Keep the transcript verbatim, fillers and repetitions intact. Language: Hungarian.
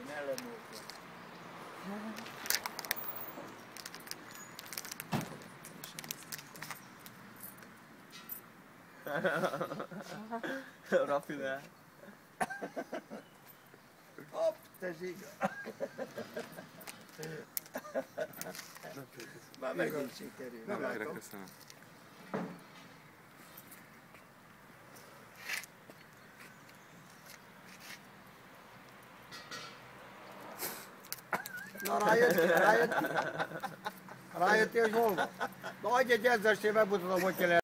Ellenúrja. Rafinál. Hopp, te zsiga. Már megint sikerül. Nem látom. Köszönöm. Na rájöttél, rájöttél? Rájöttél, hogy hol van? Na adj egy ezzel, és én megmutatom, hogy kell